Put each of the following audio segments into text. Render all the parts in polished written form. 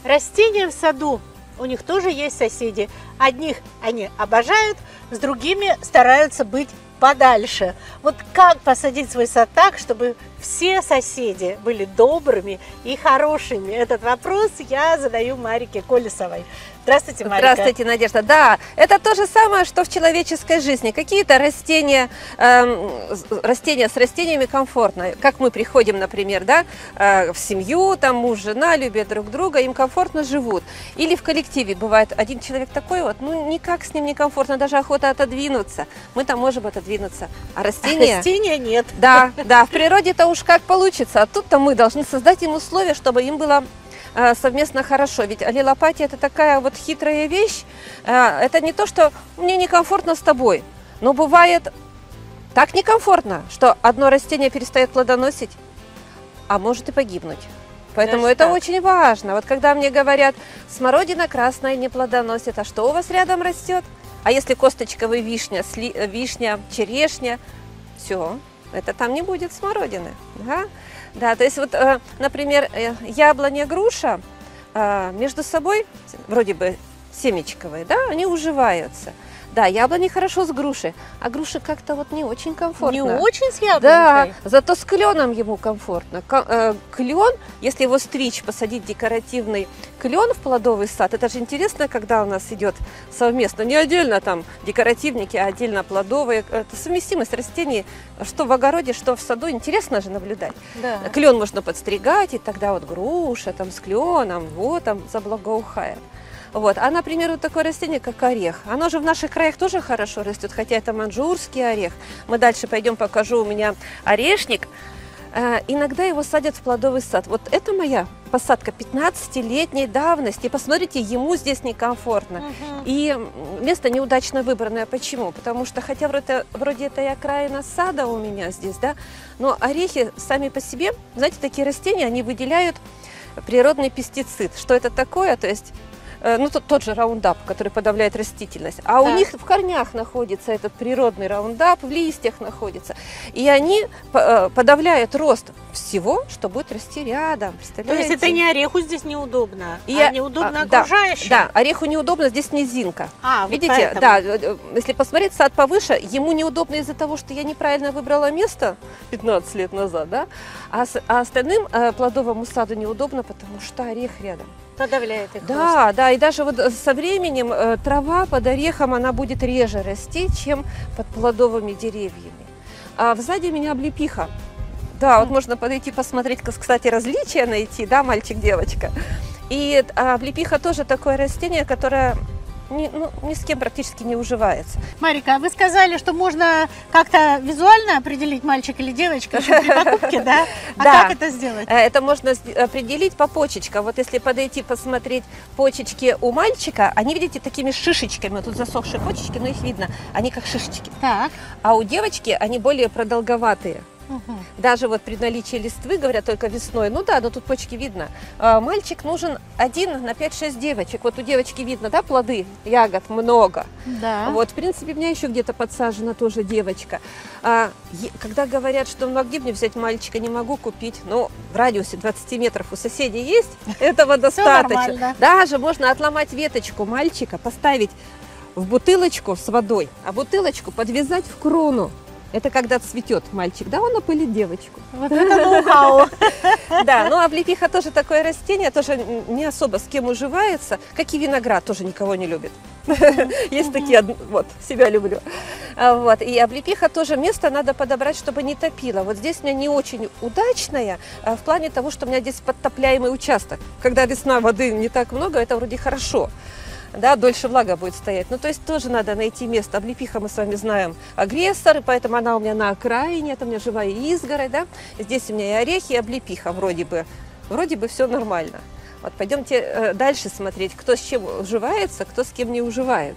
Растения в саду, у них тоже есть соседи. Одних они обожают, с другими стараются быть подальше. Вот как посадить свой сад так, чтобы все соседи были добрыми и хорошими? Этот вопрос я задаю Марике Колесовой. Здравствуйте, Марика. Здравствуйте, Надежда. Да, это то же самое, что в человеческой жизни. Какие-то растения, растения с растениями комфортно. Как мы приходим, например, да, в семью, там муж, жена любят друг друга, им комфортно живут. Или в коллективе бывает один человек такой вот, ну никак с ним не комфортно, даже охота отодвинуться. Мы там можем отодвинуться, а растения... Растения нет. Да, да, в природе-то уж как получится, а тут-то мы должны создать им условия, чтобы им было совместно хорошо. Ведь аллелопатия — это такая вот хитрая вещь. Это не то, что мне некомфортно с тобой, но бывает так некомфортно, что одно растение перестает плодоносить, а может и погибнуть. Поэтому Даже это так. очень важно. Вот когда мне говорят, смородина красная не плодоносит, а что у вас рядом растет? А если косточковая вишня, вишня, черешня, все, это там не будет смородины. Да? Да, то есть вот, например, яблоня, груша между собой, вроде бы семечковые, да, они уживаются. Да, яблони хорошо с грушей, а груши как-то вот не очень комфортно. Не очень с яблонькой? Да, зато с кленом ему комфортно. Клен, если его стричь, посадить декоративный клен в плодовый сад, это же интересно, когда у нас идет совместно, не отдельно там декоративники, а отдельно плодовые. Это совместимость растений, что в огороде, что в саду, интересно же наблюдать. Да. Клен можно подстригать, и тогда вот груша там с кленом, вот там заблагоухает. Вот. А, например, вот такое растение, как орех, оно же в наших краях тоже хорошо растет, хотя это маньчжурский орех. Мы дальше пойдем, покажу, у меня орешник. Иногда его садят в плодовый сад. Вот это моя посадка 15-летней давности. Посмотрите, ему здесь некомфортно. И место неудачно выбранное. Почему? Потому что, хотя вроде это и окраина сада у меня здесь, да, но орехи сами по себе, знаете, такие растения, они выделяют природный пестицид. Что это такое? То есть ну, тот же раундап, который подавляет растительность. А у них в корнях находится этот природный раундап, в листьях находится. И они подавляют рост всего, что будет расти рядом. То есть это не ореху здесь неудобно, а неудобно Да, окружающим? да, ореху неудобно, здесь низинка. Видите, вот да, если посмотреть сад повыше, ему неудобно из-за того, что я неправильно выбрала место 15 лет назад, да, а остальным плодовому саду неудобно, потому что орех рядом. Подавляет их Да, рост. да, и даже вот со временем трава под орехом, она будет реже расти, чем под плодовыми деревьями. А сзади у меня облепиха. Да, вот можно подойти посмотреть, кстати, различия найти, да, мальчик-девочка. И облепиха тоже такое растение, которое ни с кем практически не уживается. Марика, а вы сказали, что можно как-то визуально определить, мальчик или девочка, еще при покупке, да? А Да. как это сделать? Это можно определить по почечкам. Вот если подойти посмотреть почечки у мальчика, они, видите, такими шишечками. Вот тут засохшие почечки, но их видно. Они как шишечки. Так. А у девочки они более продолговатые. Угу. Даже вот при наличии листвы, говорят, только весной. Ну да, но тут почки видно. Мальчик нужен 1 на 5-6 девочек. Вот у девочки видно, да, плоды, ягод много. Да. Вот, в принципе, у меня еще где-то подсажена тоже девочка. Когда говорят, что ну, а где мне взять мальчика, не могу купить, но в радиусе 20 метров у соседей есть, этого достаточно. Даже можно отломать веточку мальчика, поставить в бутылочку с водой, а бутылочку подвязать в крону. Это когда цветет мальчик, да, он опылит девочку. Вот это ноу-хау. Да, ну облепиха тоже такое растение, тоже не особо с кем уживается, как и виноград, тоже никого не любит. Есть такие, вот, себя люблю. Вот, и облепиха тоже место надо подобрать, чтобы не топило. Вот здесь у меня не очень удачная в плане того, что у меня здесь подтопляемый участок. Когда весна, воды не так много, это вроде хорошо. Да, дольше влага будет стоять. Ну, то есть тоже надо найти место. Облепиха, мы с вами знаем, агрессор, поэтому она у меня на окраине, это у меня живая изгородь, да. Здесь у меня и орехи, и облепиха, вроде бы все нормально. Вот пойдемте дальше смотреть, кто с чем уживается, кто с кем не уживается.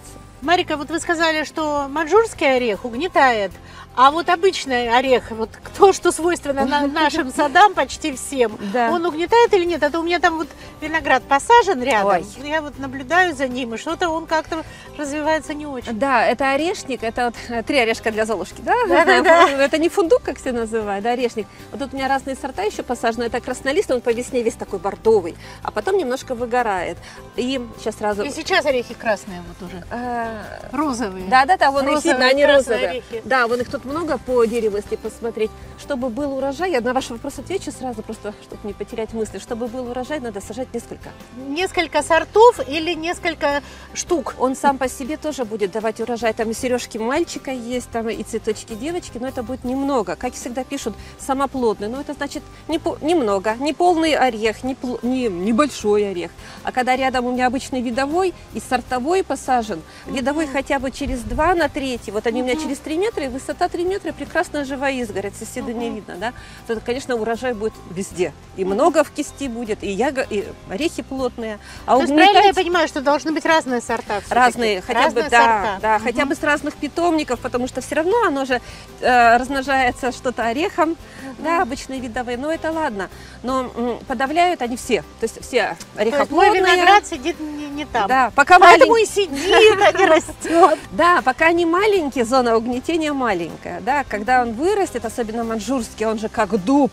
Марика, вот вы сказали, что маньчжурский орех угнетает, а вот обычный орех, вот то, что свойственно нашим садам почти всем, Да. он угнетает или нет? А то у меня там вот виноград посажен рядом, Ой. я вот наблюдаю за ним, и что-то он как-то развивается не очень. Да, это орешник, это вот 3 орешка для Золушки, да? Да-да-да. Это не фундук, как все называют, да, орешник. Вот тут у меня разные сорта еще посажены. Это краснолистный, он по весне весь такой бордовый, а потом немножко выгорает. И сейчас сразу... И сейчас орехи красные вот уже, розовые. Да, вон их Розовые, видно, они красные розовые. орехи. Да, вон их тут много по дереву, если посмотреть. Чтобы был урожай, я на ваш вопрос отвечу сразу, просто чтобы не потерять мысли. Чтобы был урожай, надо сажать несколько. Несколько сортов или несколько штук? Он сам по себе тоже будет давать урожай. Там и сережки мальчика есть, там и цветочки девочки, но это будет немного. Как всегда пишут, самоплодный. Но это значит немного, не полный орех, не небольшой орех. А когда рядом у меня обычный видовой и сортовой посажен, видовой хотя бы через 2 на 3, вот они у меня через 3 метра, и высота 3 метра, прекрасная живая изгородь, соседа не видно, да, то, конечно, урожай будет везде. И много в кисти будет, и орехи плотные. А То есть правильно я понимаю, что должны быть разные сорта? разные, хотя бы, сорта. да, хотя бы с разных питомников, потому что все равно оно же размножается что-то орехом, да, обычные видовые, но это ладно. Но подавляют они все, то есть все орехоплодные. Мой виноград сидит не там. Да, пока Поэтому и сидит, а не растет. Да, пока они маленькие, зона угнетения маленькая, да, когда он вырастет, особенно маньчжурский, он же как дуб,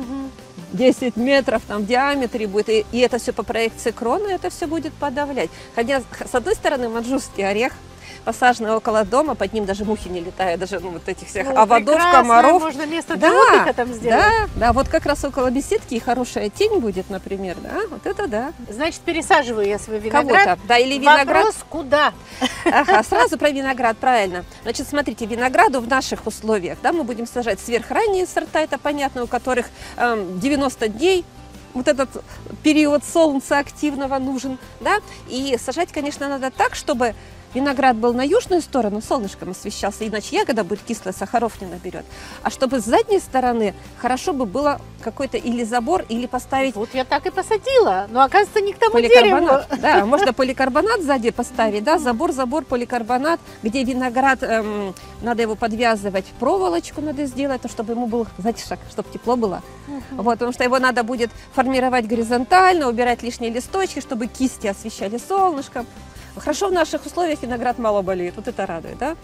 10 метров там в диаметре будет, и это все по проекции кроны, это все будет подавлять. Хотя, с одной стороны, маньчжурский орех, посаженный около дома, под ним даже мухи не летают, даже вот этих всех оводов, комаров. Можно место для отдыха там сделать. Да, вот как раз около беседки и хорошая тень будет, например, да, вот это да. Значит, пересаживаю я свой виноград. Кого-то, да, или виноград. Вопрос, куда? Ага, сразу про виноград, правильно. Значит, смотрите, винограду в наших условиях, да, мы будем сажать сверхранние сорта, это понятно, у которых 90 дней, вот этот период солнца активного нужен, да, и сажать, конечно, надо так, чтобы виноград был на южную сторону, солнышком освещался, иначе ягода будет кислая, сахаров не наберет. А чтобы с задней стороны хорошо бы было какой-то или забор, или поставить... Вот я так и посадила, но оказывается не к тому дереву. Да, можно поликарбонат сзади поставить, да, забор, поликарбонат, где виноград, надо его подвязывать, проволочку надо сделать, чтобы ему был затишок, чтобы тепло было. Вот, потому что его надо будет формировать горизонтально, убирать лишние листочки, чтобы кисти освещали солнышком. Хорошо, в наших условиях виноград мало болеет, вот это радует, да?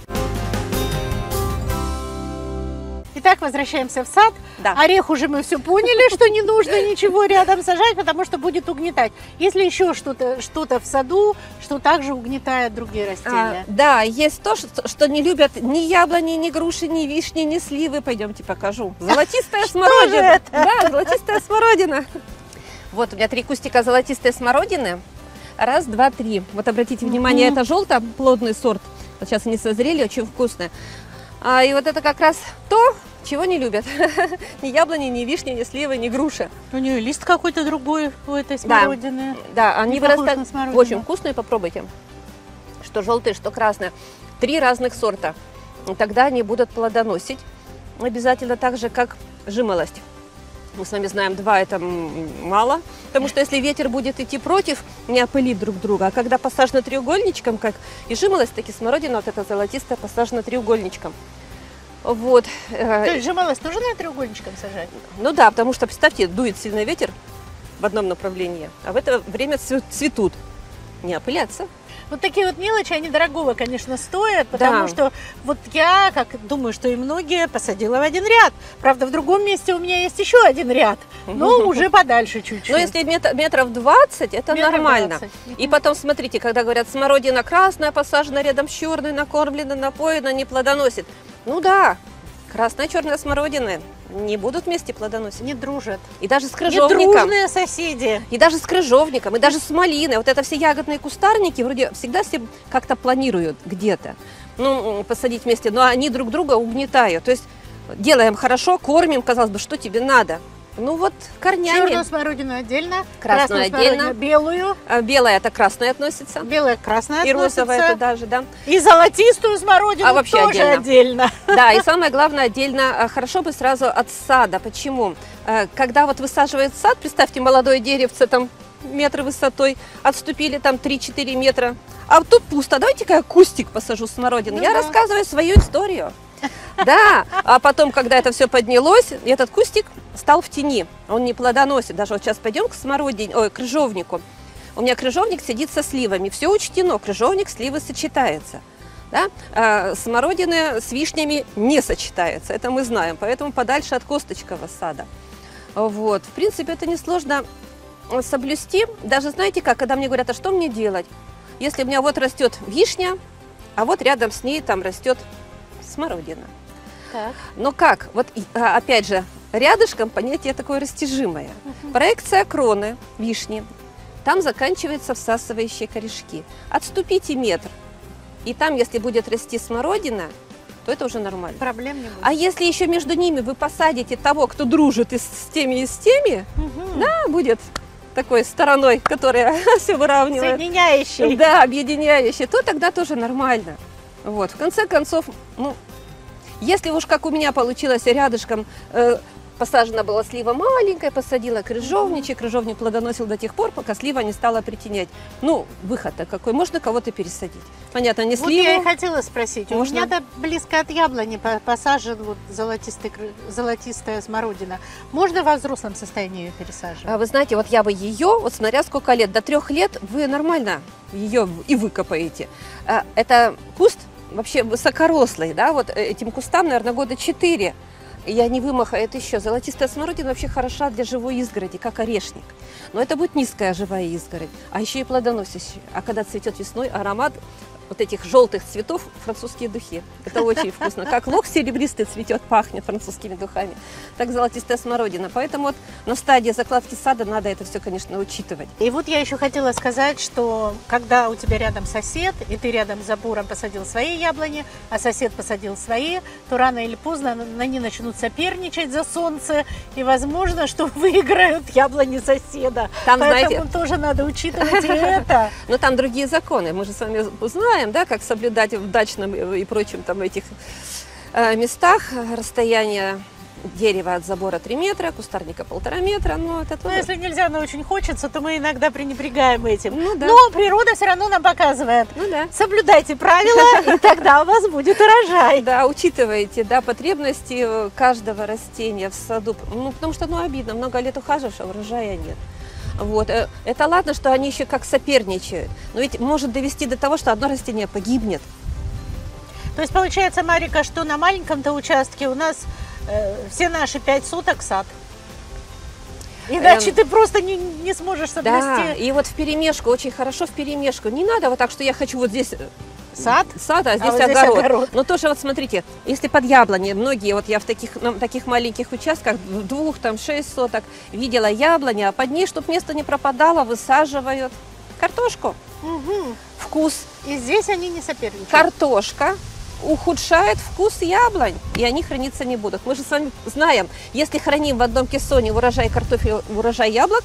Итак, возвращаемся в сад. Да. Орех уже мы все поняли, что не нужно ничего рядом сажать, потому что будет угнетать. Если еще что-то в саду, что также угнетает другие растения. Да, есть то, что не любят ни яблони, ни груши, ни вишни, ни сливы. Пойдемте покажу. Золотистая смородина. Да, золотистая смородина. Вот у меня 3 кустика золотистой смородины. 1, 2, 3. Вот обратите внимание, это желто-плодный сорт. Вот сейчас они созрели, очень вкусные. И вот это как раз то, чего не любят. Ни яблони, ни вишни, ни сливы, ни груши. У нее лист какой-то другой у этой смородины. Да, они вырастают смородину. очень вкусные, попробуйте. Что желтые, что красные. 3 разных сорта. И тогда они будут плодоносить. Обязательно так же, как жимолость. Мы с вами знаем, 2 это мало, потому что если ветер будет идти против, не опылит друг друга. А когда посажено треугольничком, как и жимолость, так и смородина, вот эта золотистая, посажена треугольничком. Вот. То есть жимолость тоже надо треугольничком сажать? Ну да, потому что, представьте, дует сильный ветер в одном направлении, а в это время цветут. Не опылятся. Вот такие вот мелочи, они дорогого, конечно, стоят, потому что вот я, как думаю, что и многие, посадила в один ряд. Правда, в другом месте у меня есть еще один ряд, но уже подальше чуть-чуть. Но если метров 20, это нормально. 20. И потом, смотрите, когда говорят, смородина красная, посажена рядом с черной, накормлена, напоена, не плодоносит. Ну да, красная, черная смородина не будут вместе плодоносить. Не дружат. И даже с крыжовником. Недружные соседи. И даже с крыжовником, и даже с малиной. Вот это все ягодные кустарники вроде всегда все как-то планируют где-то. Ну, посадить вместе, но они друг друга угнетают. То есть делаем хорошо, кормим, казалось бы, что тебе надо. Ну вот корнями. Черную смородину отдельно, красную отдельно, белую. Белая это красная относится. Белая к красной и относится. розовая туда же, да. И золотистую смородину вообще тоже отдельно. Да, и самое главное, отдельно хорошо бы сразу от сада. Почему? Когда вот высаживают сад, представьте, молодое деревце там метра высотой, отступили там 3-4 метра, а тут пусто, давайте-ка я кустик посажу смородины. Ну Я да. рассказываю свою историю. Да, а потом, когда это все поднялось, этот кустик стал в тени, он не плодоносит. Даже вот сейчас пойдем к смородине, ой, к крыжовнику. У меня крыжовник сидит со сливами, все учтено, крыжовник, сливы сочетается. Да? А смородины с вишнями не сочетается, это мы знаем, поэтому подальше от косточкового сада. Вот. В принципе, это несложно соблюсти. Даже знаете как, когда мне говорят, а что мне делать? Если у меня вот растет вишня, а вот рядом с ней там растет смородина. Так. Но как? Вот опять же, рядышком понятие такое растяжимое. Проекция кроны вишни, там заканчиваются всасывающие корешки. Отступите метр, и там, если будет расти смородина, то это уже нормально. Проблем не будет. А если еще между ними вы посадите того, кто дружит и с теми, и с теми, Мгм. да, будет такой стороной, которая все выравнивает. Соединяющий. Да, объединяющий, то тогда тоже нормально. Вот, в конце концов, ну, если уж как у меня получилось рядышком, посажена была слива маленькая, посадила крыжовничек, крыжовник плодоносил до тех пор, пока слива не стала притенять. Ну, выход-то какой, можно кого-то пересадить. Понятно, не Вот я и сливу. хотела спросить. У Можно? меня-то близко от яблони посажен вот золотистая смородина. Можно во взрослом состоянии ее пересаживать? Вы знаете, вот я бы ее, вот смотря сколько лет, до 3 лет вы нормально ее и выкопаете. Это куст вообще высокорослый, да, вот этим кустам, наверное, года 4. И они вымахают еще. Золотистая смородина вообще хороша для живой изгороди, как орешник. Но это будет низкая живая изгородь, а еще и плодоносящая. А когда цветет весной, аромат вот этих желтых цветов – французские духи. Это очень вкусно. Как лук серебристый цветет, пахнет французскими духами, так золотистая смородина. Поэтому вот на стадии закладки сада надо это все, конечно, учитывать. И вот я еще хотела сказать, что когда у тебя рядом сосед, и ты рядом с забором посадил свои яблони, а сосед посадил свои, то рано или поздно они начнут соперничать за солнце, и возможно, что выиграют яблони соседа. Там, Поэтому знаете, тоже надо учитывать и это. но там другие законы. Мы же с вами знаем, да, как соблюдать в дачном и прочем там этих местах расстояние дерева от забора 3 метра, кустарника 1,5 метра. Но это Но тоже... если нельзя, но очень хочется, то мы иногда пренебрегаем этим. Ну да. Но природа все равно нам показывает. Ну да. Соблюдайте правила, и тогда у вас будет урожай. Да, учитывайте, да, потребности каждого растения в саду. Ну, потому что, ну, обидно, много лет ухаживаешь, а урожая нет. Вот. Это ладно, что они еще как соперничают, но ведь может довести до того, что одно растение погибнет. То есть получается, Марика, что на маленьком-то участке у нас все наши 5 соток сад. Иначе ты просто не сможешь Да, соблюсти и вот вперемешку, очень хорошо вперемешку. Не надо вот так, что я хочу вот здесь сад. а здесь вот здесь огород. огород. Но тоже вот смотрите, если под яблони, многие, вот я в таких маленьких участках, в 2, там 6 соток, видела яблони, а под ней, чтобы место не пропадало, высаживают картошку. Мгм. Вкус И здесь они не соперничают. картошка ухудшает вкус яблонь, и они храниться не будут. Мы же с вами знаем, если храним в одном кессоне урожай картофеля, урожай яблок,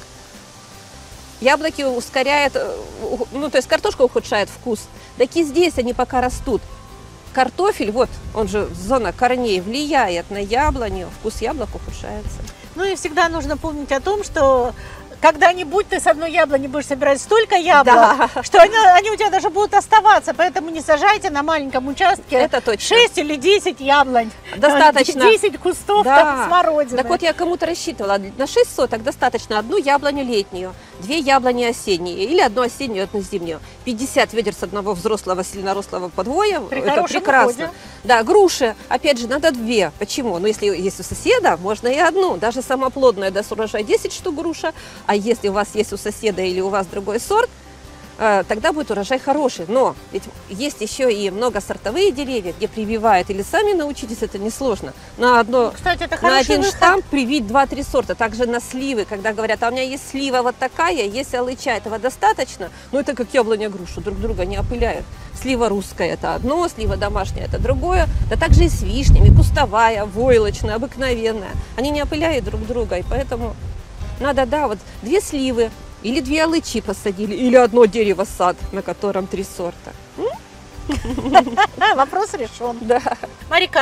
яблоки ускоряют, ну то есть картошка ухудшает вкус. Так и здесь они пока растут. Картофель, вот он же зона корней влияет на яблоню, вкус яблок ухудшается. Ну и всегда нужно помнить о том, что когда-нибудь ты с одной яблони будешь собирать столько яблок, Да. что они у тебя даже будут оставаться. Поэтому не сажайте на маленьком участке Это точно. 6 или 10 яблонь. Достаточно. 10 кустов там смородины. Так вот я кому-то рассчитывала, на 6 соток достаточно одну яблоню летнюю, 2 яблони осенние, или одну осеннюю, одну зимнюю. 50 ведер с одного взрослого сильнорослого подвоя, При это хорошем прекрасно. уходе. Да, груши, опять же, надо 2. Почему? Ну, если есть у соседа, можно и одну. Даже самоплодная даст урожай 10 штук груша, а если у вас есть у соседа или у вас другой сорт, тогда будет урожай хороший. Но ведь есть еще и многосортовые деревья, где прививают, или сами научитесь, это несложно. Кстати, это На хороший один выход. штамп привить 2-3 сорта. Также на сливы, когда говорят, а у меня есть слива вот такая, есть алыча, этого достаточно. Ну это как яблоня грушу, друг друга не опыляют. Слива русская это одно, слива домашняя это другое. Да также и с вишнями, кустовая, войлочная, обыкновенная. Они не опыляют друг друга, и поэтому надо, да, вот 2 сливы или 2 алычи посадили, или одно дерево сад, на котором 3 сорта. Вопрос решен. Да. Марика,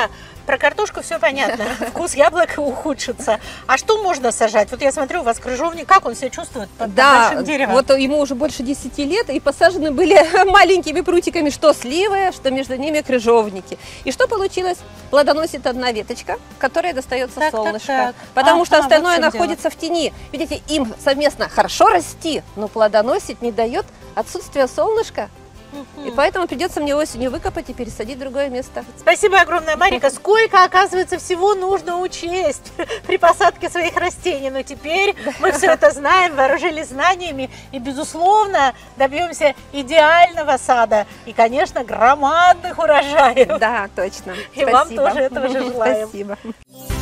Про картошку все понятно. Вкус яблока ухудшится. А что можно сажать? Вот я смотрю, у вас крыжовник, как он себя чувствует под большим деревом? Вот ему уже больше 10 лет, и посажены были маленькими прутиками, что сливы, что между ними крыжовники. И что получилось? Плодоносит одна веточка, которая достается солнышко. Потому что остальное находится в тени. Видите, им совместно хорошо расти, но плодоносить не дает отсутствие солнышка. И поэтому придется мне осенью выкопать и пересадить в другое место. Спасибо огромное, Марика. Сколько, оказывается, всего нужно учесть при посадке своих растений. Но теперь мы все это знаем, вооружились знаниями и, безусловно, добьемся идеального сада и, конечно, громадных урожаев. Да, точно. И вам тоже этого же желаем. Спасибо.